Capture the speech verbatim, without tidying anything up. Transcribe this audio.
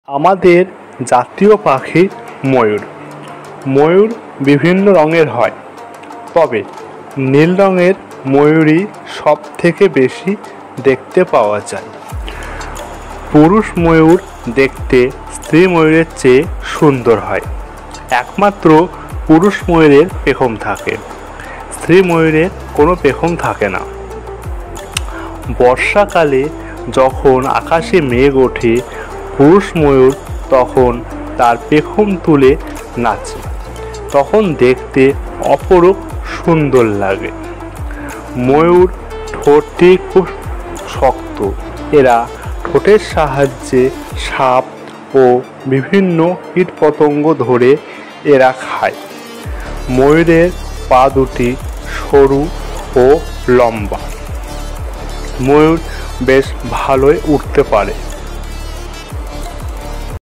আমাদের জাতীয় পাখি ময়ূর। ময়ূর বিভিন্ন রঙের হয়, তবে নীল রঙের ময়ূরই সব থেকে বেশি দেখতে পাওয়া যায়। পুরুষ ময়ূর দেখতে স্ত্রী ময়ূরের চেয়ে সুন্দর হয়। একমাত্র পুরুষ ময়ূরের পেখম থাকে, স্ত্রী ময়ূরের কোনো পেখম থাকে না। বর্ষাকালে যখন আকাশে মেঘ ওঠে, পুরুষ ময়ূর তখন তার পেখম তুলে নাচে, তখন দেখতে অপরূপ সুন্দর লাগে। ময়ূর ঠোঁটটি খুব শক্ত, এরা ঠোঁটের সাহায্যে সাপ ও বিভিন্ন কীটপতঙ্গ ধরে এরা খায়। ময়ূরের পা দুটি সরু ও লম্বা। ময়ূর বেশ ভালোই উড়তে পারে।